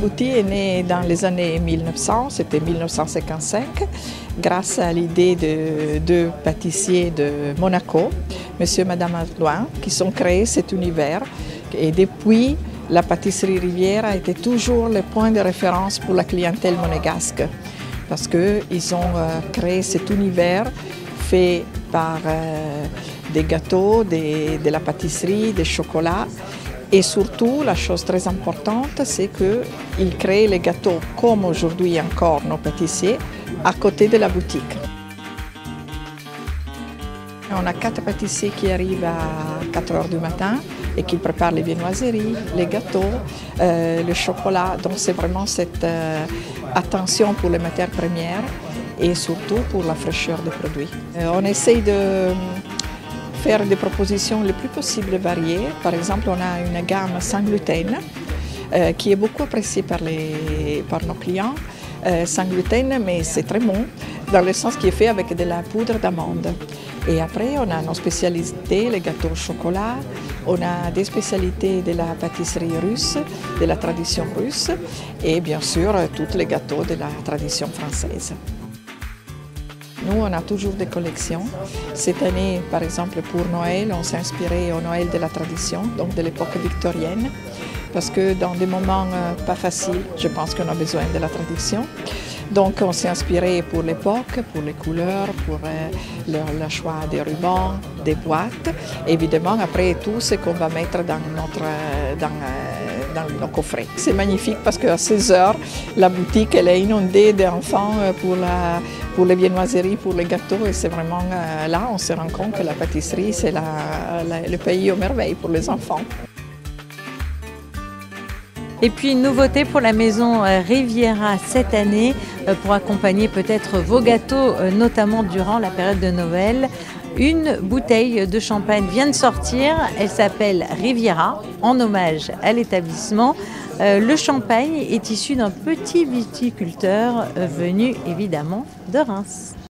Bouty est né dans les années 1900, c'était 1955, grâce à l'idée de deux pâtissiers de Monaco, monsieur et madame Ardoin, qui ont créé cet univers. Et depuis, la pâtisserie Riviera était toujours le point de référence pour la clientèle monégasque, parce qu'ils ont créé cet univers fait par des gâteaux, de la pâtisserie, des chocolats. Et surtout, la chose très importante, c'est qu'ils créent les gâteaux, comme aujourd'hui encore nos pâtissiers, à côté de la boutique. On a 4 pâtissiers qui arrivent à 4 heures du matin et qui préparent les viennoiseries, les gâteaux, le chocolat. Donc c'est vraiment cette attention pour les matières premières et surtout pour la fraîcheur des produits. On essaye de faire des propositions le plus possible variées. Par exemple, on a une gamme sans gluten qui est beaucoup appréciée par nos clients. Sans gluten, mais c'est très bon, dans le sens qui est fait avec de la poudre d'amande. Et après, on a nos spécialités, les gâteaux au chocolat, on a des spécialités de la pâtisserie russe, de la tradition russe, et bien sûr, tous les gâteaux de la tradition française. Nous, on a toujours des collections. Cette année, par exemple, pour Noël, on s'est inspiré au Noël de la tradition, donc de l'époque victorienne, parce que dans des moments pas faciles, je pense qu'on a besoin de la tradition. Donc on s'est inspiré pour l'époque, pour les couleurs, pour le choix des rubans, des boîtes. Évidemment, après tout ce qu'on va mettre dans nos coffrets. C'est magnifique parce qu'à 16 heures, la boutique elle est inondée d'enfants pour les viennoiseries, pour les gâteaux. Et c'est vraiment là, on se rend compte que la pâtisserie, c'est le pays aux merveilles pour les enfants. Et puis une nouveauté pour la maison Riviera cette année, pour accompagner peut-être vos gâteaux, notamment durant la période de Noël. Une bouteille de champagne vient de sortir, elle s'appelle Riviera, en hommage à l'établissement. Le champagne est issu d'un petit viticulteur venu évidemment de Reims.